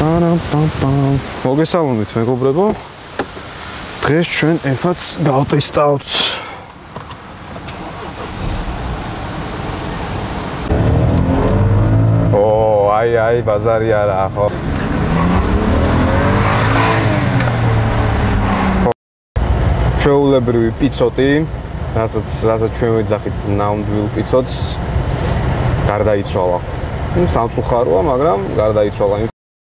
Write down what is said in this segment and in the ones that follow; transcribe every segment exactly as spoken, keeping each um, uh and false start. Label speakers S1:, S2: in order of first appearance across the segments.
S1: მოგესალმებით მეგობრებო. დღეს ჩვენ ერთად გავტესტავთ. ო, აი აი ბაზარი არა ხო. ჩვეულებრივი პიცოტი, რასაც რასაც ჩვენ ვეძახით ნამდვილ პიცოტს, გარდაიცვალა. სამწუხაროა, მაგრამ გარდაიცვალა.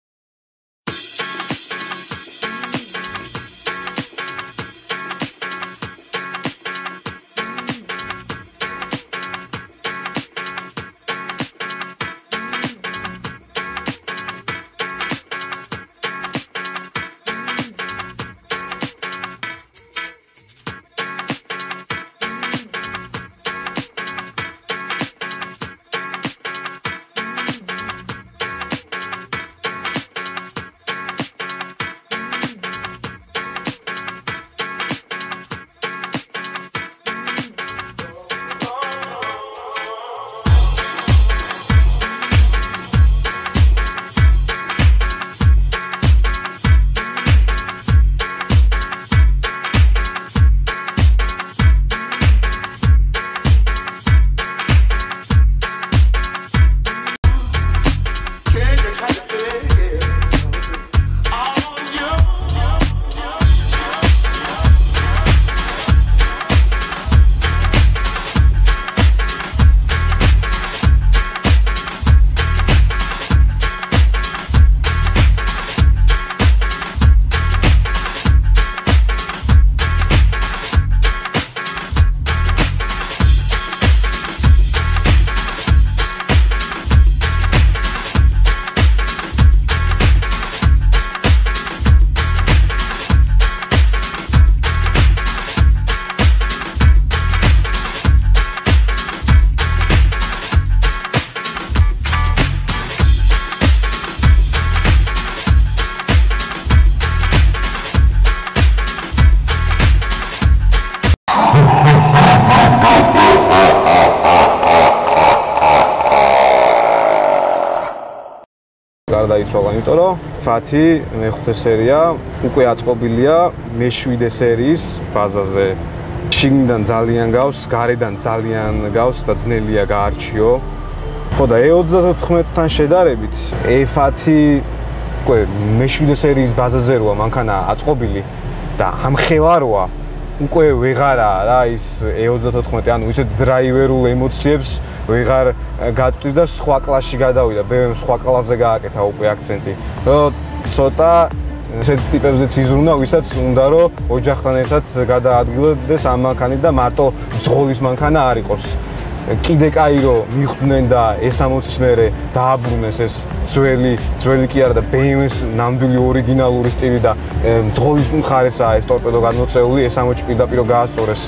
S1: გარდაიცვალა, იმიტომ რომ ფათი მეხუთე სერია უკვე აწყობილია მეშვიდე სერიის ბაზაზე. შიგნიდან ძალიან გავს, გარედან ძალიან გავს და ძნელია გაარჩიო. ხო და ე ოცდათოთხმეტთან შედარებით ეფათი უკვე მეშვიდე სერიის ბაზაზე როა მანქანა აწყობილი და ამხელა როა უკვე ვეღარა რა ის ე ოცდათოთხმეტი, ანუ ისეთ დრაივერულ ემოციებს ვეღარ გაწვდის და სხვა კლასში გადავიდა. ბე-ემ სხვა კლასზე გააკეთა უკვე აქცენტი. რომ ცოტა ესეთ ტიპებზეც იზრუნა, ვისაც უნდა რომ ოჯახთან ერთად გადაადგილდეს ამ მანქანით და მარტო ძღოლის მანქანა არ იყოს. კიდე კაი რომ მიხვდნენ და ეს სამოცის მერე დააბრუნეს ეს ძველი, ძველი კი არა და ბე-ემ-ის ნამდვილი ორიგინალური სტილი და ძღოლის მხარესაა ეს ტორპედო გადმოწეული, ეს სამოცი პირდაპირ გაასწორეს.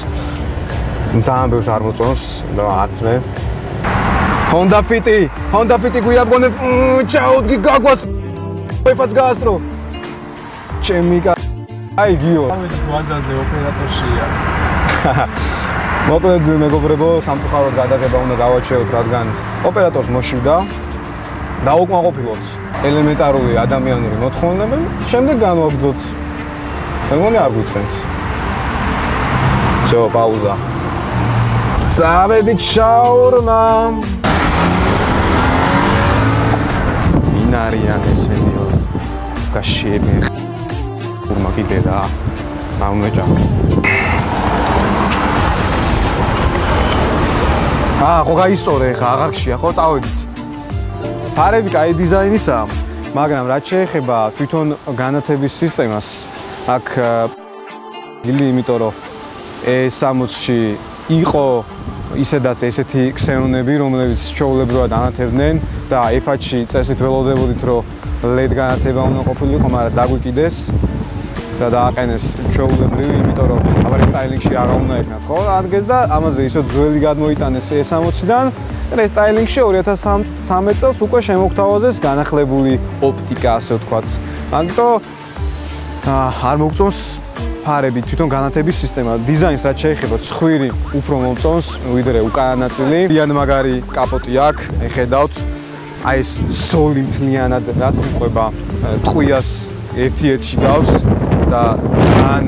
S1: ძალიან ბევრს არ მოწონს და არც მე. Honda Fit-ი, Honda Fit-ი გვიაბგონე, ჩაუდგი გაგვას. ეფაც გაასწრო. ჩემი კა აი გიო. ამიტომ ვაძაზე ოპერატორშია. მოკლედ მეგობრებო, სამწუხაროდ გადაღება უნდა გავაჩეროთ, რადგან ოპერატორს მოშივდა. დაუკმაყოფილოთ ელემენტარული ადამიანური მოთხოვნები, შემდეგ განვაგრძოთ. მეგონი არ გვიწყენს. всё, პაუზა. წავედით შაურმა. ინარიან ესენიო. გაშიები. ურმა კიდე რა. მამეჯა. აა, ხო გაისწორე ხა, აღარ გშია, ხო წავედით. ფარები კაი დიზაინისაა, მაგრამ რაც შეეხება თვითონ განათების სისტემას, აქ ილი, იმიტომ რომ ე სამოცში იყო ისედაც ესეთი ქსენონები, რომლებიც ჩვეულებრივად ანათებდნენ და ეფათში წესით ველოდებოდით, რომ ლედ განათება უნდა ყოფილიყო, მაგრამ დაგვიკიდეს და დააყენეს ჩვეულებრივი, იმიტომ რომ აბა სტაილინგში არა უნდა ეკნათ, ხო? ადგეს და ამაზე ისო ძველი გადმოიტანეს ე სამოციდან. რესტაილინგში ორი ათას სამი წელს უკვე შემოგთავაზეს განახლებული ოპტიკა, ასე ვთქვათ. ამიტომ არ მოგწონს ფარები, თვითონ განათების სისტემა. დიზაინს რაც შეეხება, ცხვირი უფრო მომწონს, ვიდრე უკანა ნაწილი. ძალიან მაგარი კაპოტი აქვს, ხედავთ. აი ეს ზოლი მთლიანად რაც მიყვება ტყვიას ერთ-ერთში გავს და ძალიან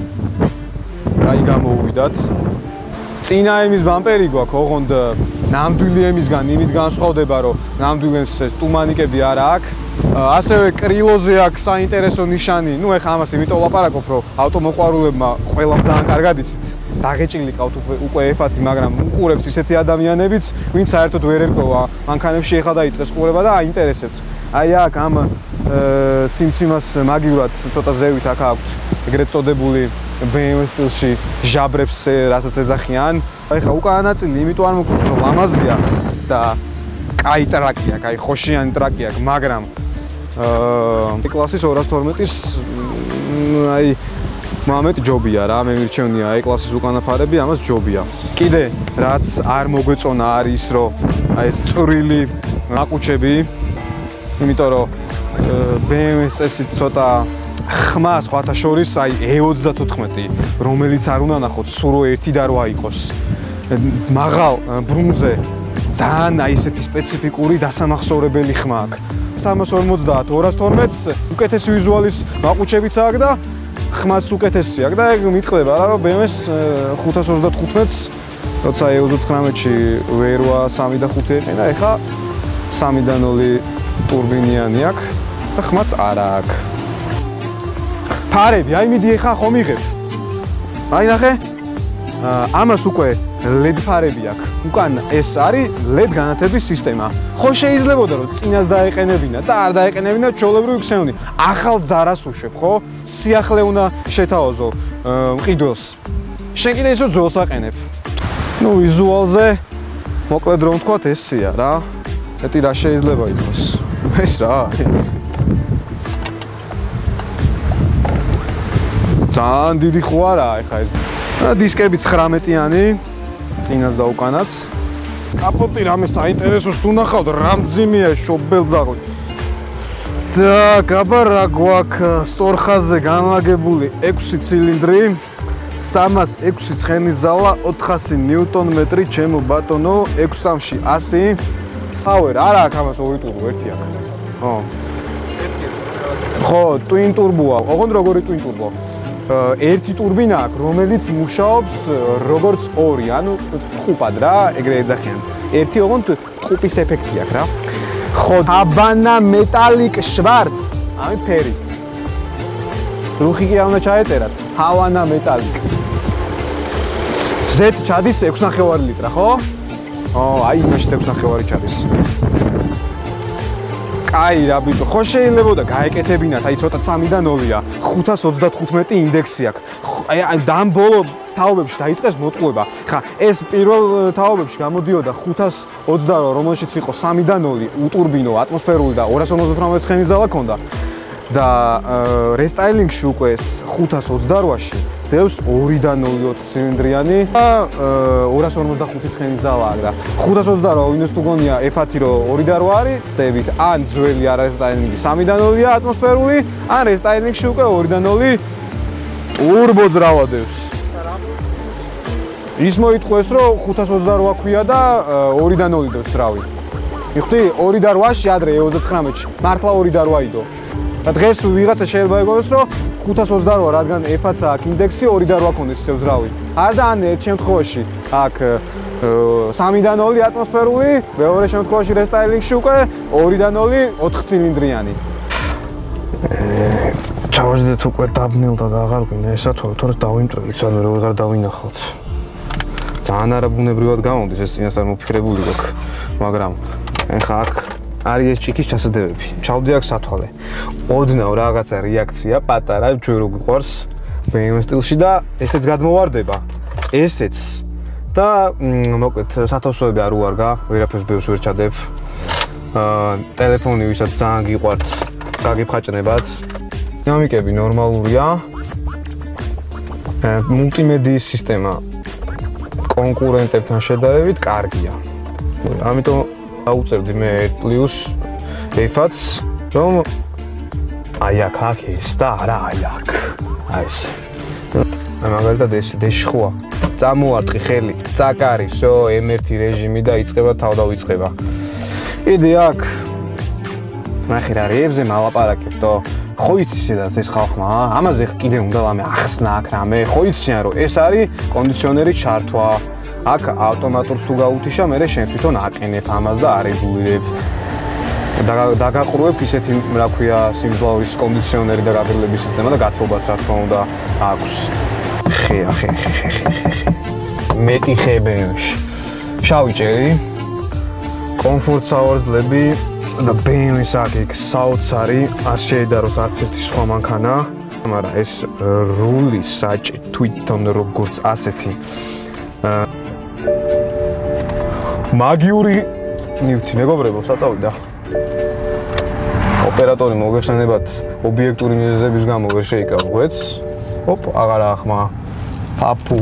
S1: აი გამოუვიდათ. წინა ემის ბამპერი გვაქვს, ოღონდ ნამდვილი ემისგან იმით განსხვავდება, რომ ნამდვილი ემს ეს ტუმანიკები არა აქვს. ასევე კრილოზე აქვს საინტერესო ნიშანი. ნუ ეხა ამას იმიტომ ვლაპარაკობ, რომ ავტომოყვარულებმა ყველამ ძალიან კარგად იცით. დაღეჭილი ყავთ უკვე ეფ-ათი, მაგრამ უყურებს ისეთი ადამიანებიც, ვინც საერთოდ ვერ ერკვევა მანქანებში ეხლა დაიწყეს ყურება და აინტერესებს. აი აქ ამ სიმციმას მაგივრად ცოტა ზევით აქ აქვს ეგრეთ წოდებული ბე ემ ვე სტილში ჟაბრებს, რასაც ეძახიან. ეხლა უკანა ნაწილი იმიტომ არ მოგწონს, რომ ლამაზია და კაი ტრაკი აქვს, აი ხოშიანი ტრაკი აქვს, მაგრამ აა კლასის ორას თორმეტის აი მომენტ ჯობია რა, მე მირჩევნია აი კლასის უკანა ფარები, ამას ჯობია. კიდე რაც არ მოგვეწონა არის რომ აი ეს წვრილი ნაყუჩები, იმიტომ რომ ბე ემ ვეს წესით ცოტა ხმა სხვათა შორის აი ე ოცდათოთხმეტი, რომელიც არ უნდა ნახოთ, სულ ერთი და რვა იყოს. მაღალ ბრუნზე ძალიან აი ესეთი სპეციფიკური დასამახსოვრებელი ხმა აქვს. სამას ორმოცდაათ ორას თორმეტს უკეთესი ვიზუალის ნაყუჩებიც აქვს და ხმაც უკეთესი აქვს და ეგ მიტყდება რა, რომ ბე ემ ვეს ხუთას ოცდათხუთმეტს როცა ე ოცდათხრამეტში ვერვა სამი და ხუთი ეყენა, ეხლა სამი და ნული ტურბინიანი აქვს და ხმაც არა აქვს. ფარები, აი მიდი ეხლა ხომ იღებ. აი ნახე. ამას უკვე ლედ ფარები აქვს. უკან ეს არის ლედ განათების სისტემა. ხო შეიძლებოდა რომ წინას დაეყენებინა და არ დაეყენებინა ჩვეულებრივი ქსევნი. ახალ ძარას უშვებ, ხო? სიახლე უნდა შეთავაზო მყიდველს. შენ კიდე ისო ძველს აყენებ. ნუ ვიზუალზე მოკლედ რომ ვთქვათ ესია რა. მეტი რა შეიძლება ითქვას. ეს რა. ძალიან დიდი ხო არა ეხა ეს. დისკები ცხრამეტიანი, წინაც და უკანაც. კაპოტი რამე საინტერესოს თუ ნახავთ, რამძიმეა შობელძაღო. და გაბა რა გვაქვს, სწორხაზზე განლაგებული ექვსი ცილინდრი, სამას ექვსი ცხენის ზალა, ოთხასი ნიუტონ მეტრი, ჩემო ბატონო, ექვს სამში ასი. სავერ, არა აქვს ამას ორი ტურბო, ერთი აქვს. ხო. ხო, ტვინ ტურბოა. ოღონდ როგორი ტვინ ტურბო? ერთი ტურბინა აქვს, რომელიც მუშაობს როგორც ორი, ანუ ტყუპად რა, ეგრე ეძახიან. ერთი ოღონდ ტყუპის ეფექტი აქვს რა. ხო, აბანა მეტალიკ შვარც, ამი ფერი. რუხი კი არ უნდა ჩაეწერათ, ჰავანა მეტალიკ. ზეთ ჩადის ექვს ნახევარი ლიტრა, ხო? ო, აი იმაში ექვს ნახევარი ჩადის. კაი რა ბიჭო, ხო შეიძლება და გაეკეთებინათ, აი ცოტა სამი და ნულია, ხუთას ოცდათხუთმეტი ინდექსი აქვს. აი აი დამ ბოლო თაობებში დაიწყეს მოტყუება. ხა ეს პირველ თაობებში გამოდიოდა ხუთას ოცდარვა, რომელშიც იყო სამი და ნული, უტურბინო, ატმოსფერული და ორას ორმოცდაოთხმეტი ცხენის ზალა ჰქონდა. და რესტაილინგში უკვე ეს ხუთას ოცდარვაში დევს ორი და ნული ოთხ ცილინდრიანი და ორას ორმოცდახუთი ცხენის ზალა აქვს და ხუთას ოცდარვა ვინოს თუ გონია ეფ-ათი რო ორი და რვა არის, ცდებით, ან ძველი არასტაილინგი სამი და ნულია ატმოსფერული, ან რესტაილინგში უკვე ორი და ნული ტურბო ძრავა დევს. ის მოიტყვეს რომ ხუთას ოცდარვა ქვია და ორი და ნული დევს ძრავი. მიხვდი ორი და რვაში ადრე ე ოცდათხრამეტში მართლა ორი და რვა იდო. და დღეს ვიღაცა შეიძლება იგონოს რომ ხუთას ოცდარვა, რადგან ეფ-ათს აქვს ინდექსი ორი და რვა ქონდეს ისევ ძრავი. არ და ან ერთ შემთხვევაში აქვს სამი და ნული ატმოსფერული, მეორე შემთხვევაში რესტაილინგში უკვე ორი და ნული ოთხ ცილინდრიანი. ჩავაჯდეთ უკვე დაბნელდა და აღარ გვინდა ესათვალე, თორე დავიმტრევით, ანუ რა ვეღარ დავინახავთ. ძალიან არაბუნებრივად გამომდის ეს წინასწარ მოფიქრებული გვაქვს, მაგრამ ეხა აქ არის ეს ჭიქის ჩასადებები. ჩავდი აქ სათვალე. ოდნავ რაღაცა რეაქცია პატარა ჩვენ რო გიყვარს ბე ემ ვე სტილში და ესეც გადმოვარდება. ესეც და მოკლედ სათავსოები არ უარგა, ვერაფერს ბევრს ვერ ჩადებ. აა ტელეფონი ვისაც ძალიან გიყვართ, გაგიფხაჭნებათ. დინამიკები ნორმალურია. მულტიმედიის სისტემა კონკურენტებთან შედარებით კარგია. ამიტომ აუწერდი მე ერთ პლუს ეფ-ათს, რომ აი აქ აქ ეს და არა აი აქ. აი ეს. მაგალითად ეს დეშხოა. წამოარტყი ხელი, წაკარი, всё, ემ ერთი რეჟიმი და იწყება თავდავიწყება. Idi აქ. ნახე რა რეებზე მალაპარაკებდო. ხო იცი სადაც ეს ხალხმა, ამაზე კიდე უნდა რამე ახსნა აქ რამე. ხო იციან რომ ეს არის კონდიციონერის ჩართვა. აქ ავტომატურს თუ გაუთიშა, მე შენ თვითონ აყენებ ამას და არეგულირებ. დაგაყურებ ისეთი, რა ქვია, სიმძლავრის კონდიციონერი და გაგრილების სისტემა და გათბობას რა თქმა უნდა აქვს. ხე, ხე, ხე, ხე, ხე, ხე. მეტი ხე ბემში. შავი ჭერი. კომფორტ საوارძლები და ბემის აქ საოცარი არ შეედაროს არც ერთი სხვა მანქანა, მაგრამ ეს რული საჭი თვითონ როგორც ასეთი მაგიური ნივთი მეგობრებო საწავიდა. ოპერატორი მოგეხსენებათ ობიექტური მიზეზების გამო ვერ შეიკავს ღვეძს. ოპ, აღარ ახმა. პაპუ.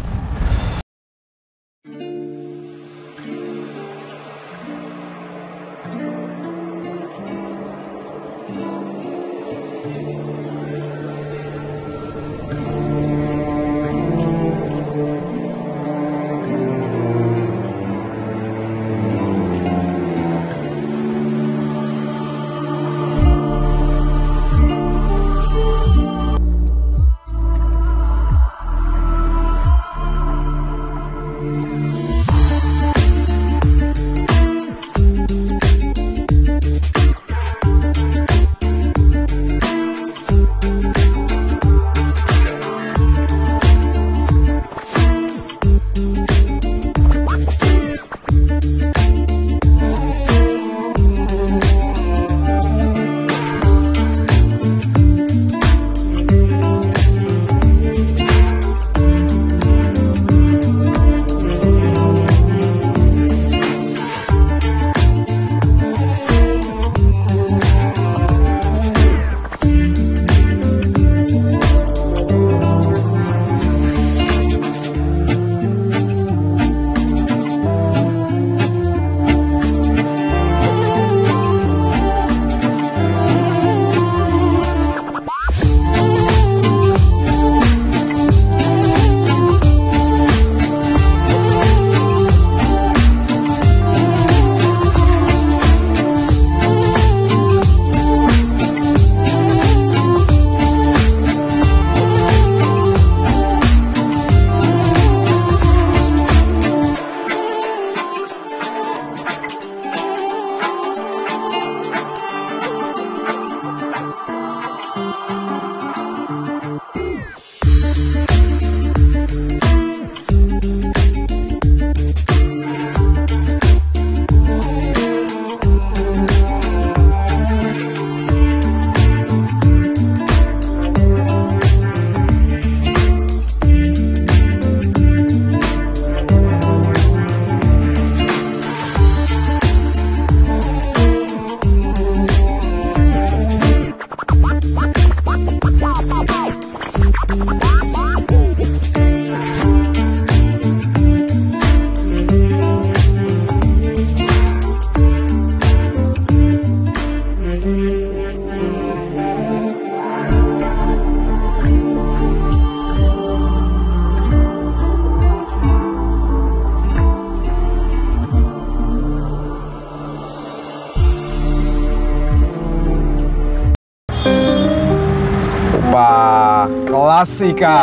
S1: Klasika.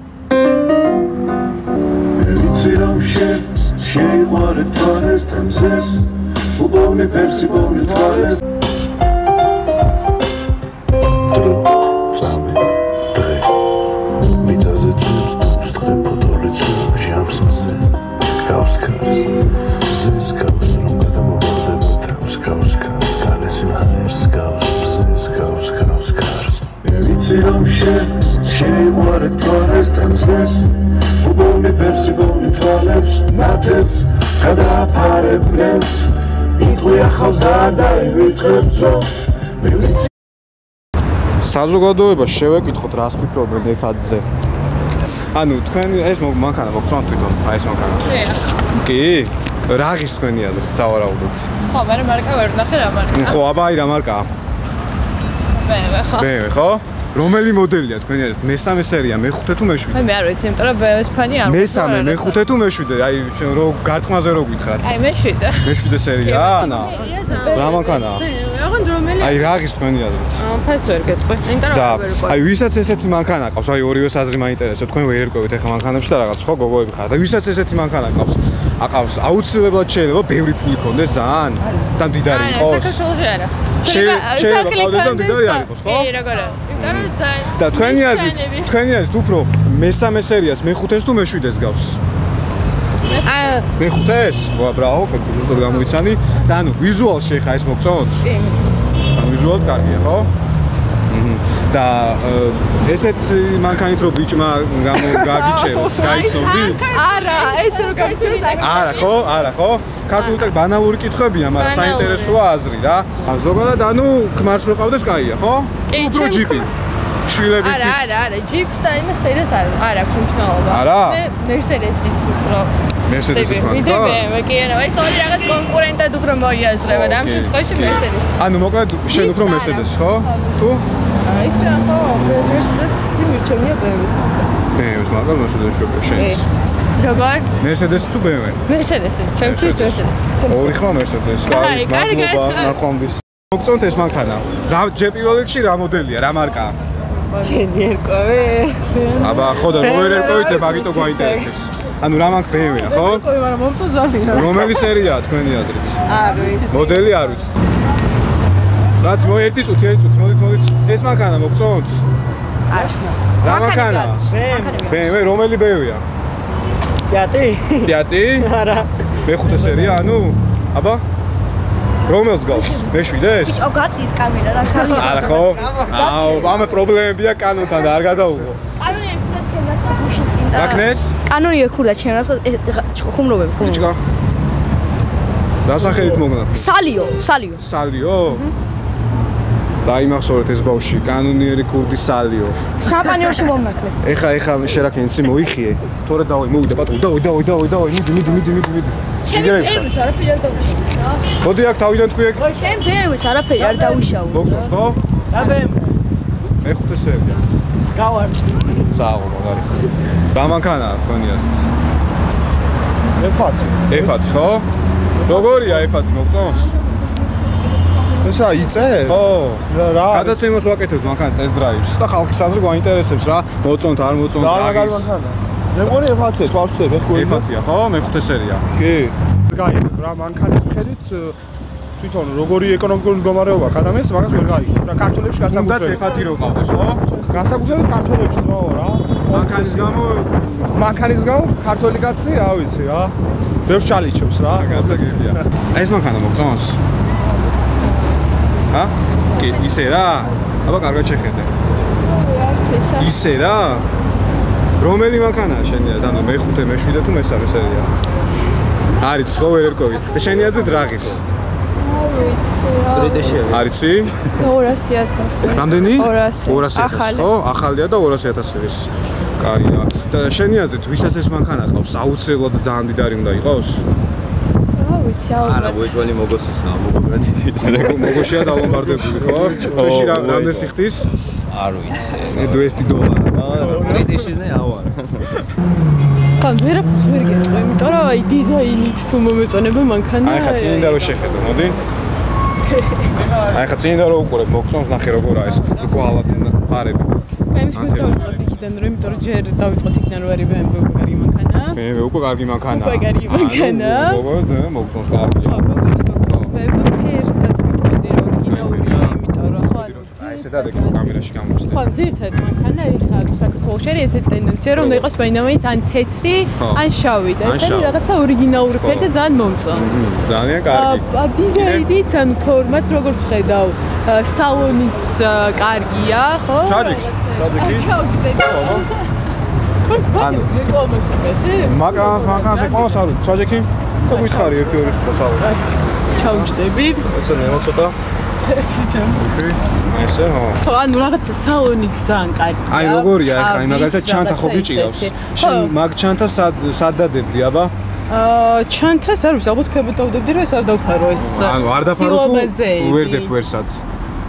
S2: Evitsiram sher, sheimare tvares temses, ubovni persi bovni tvares. Dro, tsame, dre. Mitaze tsums tums dre podolitsu jamsaze. Kauskaz, zis kaus rom gadamobordebo tams kauskaz, kalesin hairs kaus, zis kaus kauskaz. Evitsiram sher, sheimare tvares temses, ubovni persi bovni tvares, natets, გადააფარებნებს, იყვი ახავს და დაივიწყებ ძოს.
S1: საზოგადოებას შევეკითხოთ, რას ფიქრობენ ეფადზე. ანუ თქვენ ეს მანქანა მოგწონთ თვითონ, აი ეს მანქანა. კი. რა ღირს თქვენი აზრით, სავარაუდოდ?
S3: ხო, მე მარკა ვერ ვნახე რა მარკა.
S1: ხო, აბა აი რა მარკაა?
S3: ბე, ხო.
S1: ბე, ხო? რომელი მოდელია თქვენი არის? მესამე სერია, მეხუთე თუ მეშვიდე?
S3: აი მე არ ვიცი, იმიტომ რომ ბე ემ-ს ფანი არ ვარ.
S1: მესამე, მეხუთე თუ მეშვიდე? აი რო გარტყმაზე რო გითხრათ.
S3: აი მეშვიდე.
S1: მეშვიდე სერია? ანა. რა მანქანაა?
S3: აღარ რომელი?
S1: აი რა ღირს თქვენი აზრით?
S3: აა ფასს ვერ გეტყვი. იმიტომ რომ არ ვერ ვიყავ.
S1: აი ვისაც ესეთი მანქანა ყავს, აი ორივე საზრი მაინტერესებს, თქვენ ვერ ერკვევით ახლა მანქანებში და რაღაც ხო გოგოები ხართ. და ვისაც ესეთი მანქანა ყავს, აყავს აუცილებლად შეიძლება ბევრი ფული ქონდეს ძალიან და მდიდარი იყოს.
S3: არა, საქართველოში არა.
S1: შეიძლება ყავდეს და მდიდარი არ იყოს, ხო?
S3: კი, როგორ არა. იმიტომ რომ ძალიან
S1: და თქვენი აზრით, თქვენი აზრით უფრო მესამე სერიას მეხუთეს თუ მეშვიდეს გავს?
S3: აა
S1: მეხუთეს? ვა, ბრავო, ზუსტად გამოიცანი. და ანუ ვიზუალში ხა ეს მოგწონთ?
S3: კი.
S1: ვიზუალად კარგია, ხო? და ესეთ მანქანით რო ბიჭმა გაგიჩეროთ, გაიცნობდით?
S3: არა, ეს რო გაიჩეროს
S1: არა, ხო? არა, ხო? ქართული და ბანალური კითხვებია, მაგრამ საინტერესოა აზრი რა. ზოგადად ანუ ქმარს რო ყავდეს, კაია, ხო? უფრო ჯიპი. შვილებისთვის.
S3: არა, არა, არა, ჯიპს და იმას სერეს არ არ აქვს მნიშვნელობა.
S1: არა?
S3: მე მერსედესის უფრო
S1: მერსედესის
S3: მიდე
S1: მანქანა?
S3: ბე ემ, კი არა, ეს ორი რაღაც კონკურენტად უფრო მოიაზრება და ამ შემთხვევაში მერსედესი.
S1: ანუ მოკლედ შენ უფრო მერსედესი, ხო? თუ?
S3: აი რა ხო, მერსედესი მირჩენია ბე ემ-ის მარკას.
S1: ბე ემ-ის მარკა მერსედესი შეგე შენს.
S3: როგორ?
S1: მერსედესი თუ ბე ემ?
S3: მერსედესი, ჩემთვის მერსედესი.
S1: ორი ხმა მერსედესი, კაი, მადლობა, ნახვამდის. მოგწონთ ეს მანქანა? რა ჯერ პირველ რიგში რა მოდელია, რა მარკაა?
S4: ჩენი ერკვევი.
S1: აბა, ხო და რო ვერ ერკვევით, მაგიტო გვაინტერესებს. ანუ რა მანქ ბე ემ-ია, ხო?
S4: ერკვევი, მაგრამ მომწონს ძალიან.
S1: რომელი სერიაა თქვენი აზრით?
S4: არ ვიცი.
S1: მოდელი არ ვიცით. რაც მო ერთი წუთი, ერთი წუთი, მოდით, მოდით. ეს მანქანა მოგწონთ?
S4: არასნა.
S1: რა მანქანა? ბე ემ, რომელი ბე ემ-ია?
S4: პიატი?
S1: პიატი?
S4: არა.
S1: მეხუთე სერია, ანუ? აბა? რომელს გავს? მეშვიდეს?
S5: ო გაწით კამერა რა ძალიან
S1: არა ხო? აუ, ამე პრობლემებია კანონთან და არ გადაუღო.
S5: კანონი ეხურა ჩემნაცვას გუში წინ და
S1: რაკნეს?
S5: კანონი ეხურა ჩემნაცვას ხუმრობები ხუმრობები.
S1: ბიჭკა. დასახელით მოგნა.
S5: სალიო, სალიო.
S1: სალიო? დაიმახსოვრეთ ეს ბავშვი, კანონიერი ქურდი სალიო.
S5: შამპანიაში მომნაკლეს.
S1: ეხა ეხა შერაკენცი მოიხიე. თორე დავი, მოვიდა პატრონი. დავი, დავი, დავი, დავი, მიდი, მიდი, მიდი, მიდი, მიდი.
S5: ჩემი ბე ემ-ს არაფერი არ დავუშავო.
S1: მოდი აქ თავიდან თქვი ეგ.
S5: ჩემი ბე ემ-ს არაფერი არ დავუშავო.
S1: მოგწონს ხო?
S4: რა ბე ემ?
S1: მეხუთე სერია.
S4: გავარ.
S1: სააღო მაგარი. რა მანქანაა თქვენი აზრით?
S4: ეფ-ი.
S1: ეფ-ი ხო? როგორია ეფ-ი მოგწონს?
S4: ესა იწე?
S1: ხო.
S4: რა?
S1: გადაცემას ვაკეთებთ მანქანის ტესტ დრაივს და ხალხის აზრი გვაინტერესებს რა. მოწონთ, არ მოწონთ,
S4: რა მანქანა? მე მგონი ეფ-ია, თვალსე, მეხუთე.
S1: ეფ-ია ხო? მეხუთე სერია.
S4: კი. გაიგე, რა მანქანის მხედით თვითონ როგორი ეკონომიკური მდგომარეობა ადამიანს მაგას ვერ გაიგე. რა ქართულებში
S1: უნდაც
S4: გასაგებია.
S1: ეფ-ი რო ყავდეს, ხო?
S4: გასაგებია ქართულებში ძმაო რა.
S1: მანქანის გამო
S4: მანქანის გამო ქართული კაცი, რა ვიცი რა. ბევრს ჩალიჩებს რა.
S1: გასაგებია. ეს მანქანა მოგწონს? ჰა? კი, ისე რა? აბა კარგად შეხედე.
S3: არც ესა.
S1: ისე რა? რომელი მანქანაა შენი აზრით? ანუ მეხუთე, მეშვიდე თუ მესამე სერია? არის ხო ვერ ერკვევი. და შენი აზრით რა ღირს?
S3: არ ვიცი.
S1: არიცი?
S3: ორასი ათასი.
S1: რამდენი?
S3: ორასი.
S1: ორასი ათასი,
S3: ახალი.
S1: ხო? ახალია და ორასი ათასი ღირს. კაია. და შენი აზრით ვისაც ეს მანქანა ყავს, აუცილებლად ძალიან დიდარი უნდა იყოს?
S3: რა ვიცი, ალბათ.
S6: არა, მოიჭველი მოგოსის რა, მოგობრათით ის რა.
S1: მოგოშია დალომბარდებული, ხო? თვეში რამდენი ხდის?
S6: არ ვიცი.
S1: двести დოლარი.
S6: არა, ტრიდიშიზნე ავარ.
S3: ხან ვერაფერს ვერ გეტყვი, იმიტომ რომ აი დიზაინით თუ მომეწონება მანქანა.
S1: აი ხა წინდა რო შეხედო, მოდი. აი ხა წინდა რო უყურებ, მოგწონს ნახე როგორაა ეს კვალატი ფარები.
S3: მე მის მე დავიწყებ იქიდან, რომ იმიტომ რომ ჯერ დავიწყოთ იქიდან რომ არის ბე ემ უკვე კარგი მანქანა.
S1: მე მე უკვე კარგი მანქანა.
S3: უკვე კარგი მანქანა.
S1: მოგოს და მოგწონს კარგი.
S3: ხო, მოგოს მოგწონს ბე ემ ფერს რაც მიტყოდი რომ ორიგინალურია, იმიტომ რომ ხო
S1: აი ესე დადეკე კამერაში გამოვხსნე.
S3: ხო, ძირითადად მანქანა ეხა საქართველოში არის ესეთი ტენდენცია რომ უნდა იყოს ბაინამით ან თეთრი, ან შავი და ეს არის რაღაცა ორიგინალური ფერი და ძალიან მომწონს.
S1: ძალიან კარგი.
S3: ა დიზაინით ან ფორმაც როგორც ხედავ, სალონიც კარგია, ხო?
S1: ჩაჯიქი, ჩაჯიქი.
S3: ჩაჯიქი. ანუ კომოსტები.
S1: მაგრამ მანქანას ეყავს არ ვიცი, ჩაჯიქი. და გითხარი ერთი ორი სტროს ავიღე.
S3: ჩაუჯდები.
S1: ეცე მე ცოტა.
S3: ერთი ძამ.
S1: აი ესე ხო.
S3: ხო, ანუ რაღაცა სალონიც ძალიან კარგია.
S1: აი როგორია ახლა, აი მაგალითად ჩანთა ხო გიჭირავს. შენ მაგ ჩანთას სად დადებდი, აბა?
S3: აა ჩანთას არ ვიცი, ალბათ ხებოდ დავდებდი რომ ეს არ დავფარო ეს.
S1: ანუ არ დაფარო თუ ვერ დებ ვერსაც.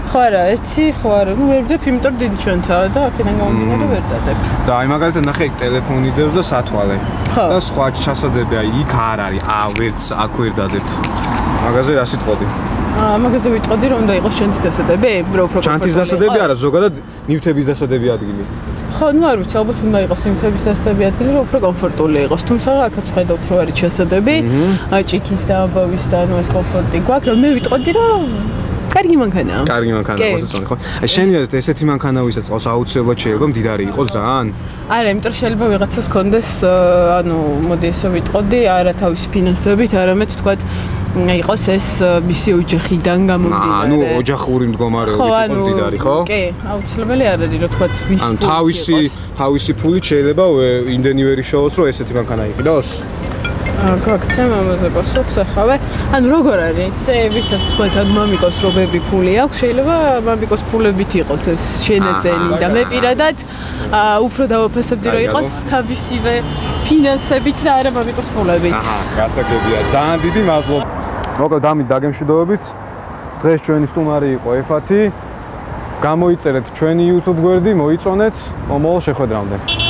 S3: ხო არა, ერთი ხო არა, ნუ ვერ ვდებ, იმიტომ რომ დიდი ჩვენთაა და აქედან გამომდინარე ვერ დადებ.
S1: და აი მაგალითად ნახე იქ ტელეფონი დევს და სათვალე. და სხვა ჩასადები აი იქ არ არის, აა ვერც აქ ვერ დადებ. მაგაზე რა სიტყვოდი?
S3: აა მაგაზე ვიტყოდი რომ უნდა იყოს ჩვენთვის დასადები, რო უფრო
S1: ჩანთის დასადები არა, ზოგადად ნივთების დასადები ადგილი.
S3: ხო, ნუ არ ვიცი, ალბათ უნდა იყოს ნივთების დასადები ადგილი, რომ უფრო კომფორტული იყოს. თუმცა აქაც ხედავთ რომ არის ჩასადები, ჭიქის და ამბავის და ნუ ეს კომფორტი გვაქვს, რომ მე ვიტყოდი რომ კარგი მანქანაა.
S1: კარგი მანქანაა, მოსწონი ხო? აი შენი არის ესეთი მანქანა ვისაც ყავს აუცილებლად შეიძლება მდიდარი იყოს ძალიან?
S3: არა, იმიტომ რომ შეიძლება ვიღაცას კონდეს, ანუ მოდი ესე ვიტყოდი, არა თავისი ფინანსებით, არამედ თქვათ იყოს ეს მისი ოჯახიდან გამომდინარე.
S1: ანუ ოჯახური მდგომარეობით იყოს მდიდარი, ხო?
S3: კი, აუცილებელი არ არის, რომ თქვათ ვის
S1: ანუ თავისი თავისი ფულით შეიძლება იმდენი ვერ იშოვოს, რომ ესეთი მანქანა იყიდოს?
S3: გაქცემ ამაზე პასუხს ახავე. ანუ როგორ არის? ვისაც თქვათ ან მამიკოს რო ბევრი ფული აქვს, შეიძლება მამიკოს ფულებით იყოს ეს შენაძენი და მე პირადად უფრო დავაფასებდი რომ იყოს თავისივე ფინანსებით და არა მამიკოს ფულებით.
S1: აჰა, გასაგებია. ძალიან დიდი მადლობა. მოკლედ დამით დაგემშვიდობებით. დღეს ჩვენი სტუმარი იყო ეფათი. გამოიწერეთ ჩვენი YouTube გვერდი, მოიწონეთ მომავალ შეხვედრამდე.